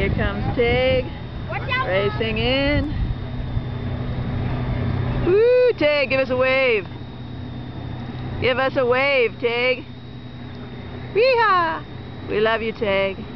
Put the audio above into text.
Here comes Tig, racing in. Woo, Tig, give us a wave. Give us a wave, Tig. Yeehaw! We love you, Tig.